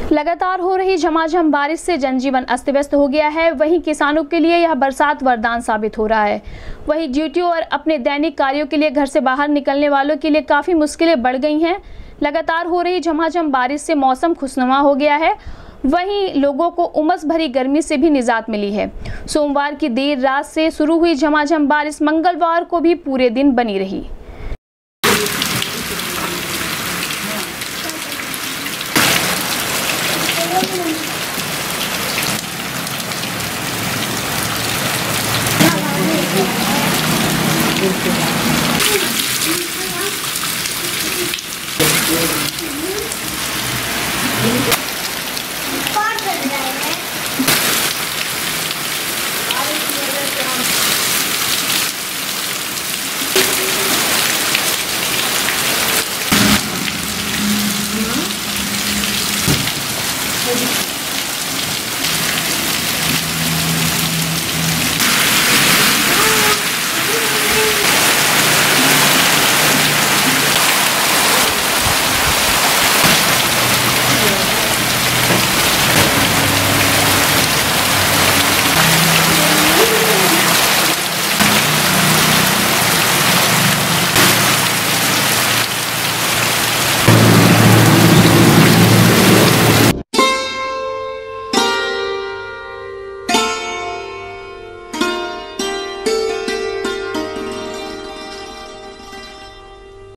लगातार हो रही झमाझम बारिश से जनजीवन अस्त व्यस्त हो गया है। वहीं किसानों के लिए यह बरसात वरदान साबित हो रहा है। वहीं ड्यूटियों और अपने दैनिक कार्यों के लिए घर से बाहर निकलने वालों के लिए काफ़ी मुश्किलें बढ़ गई हैं। लगातार हो रही झमाझम बारिश से मौसम खुशनुमा हो गया है। वहीं लोगों को उमस भरी गर्मी से भी निजात मिली है। सोमवार की देर रात से शुरू हुई झमाझम बारिश मंगलवार को भी पूरे दिन बनी रही।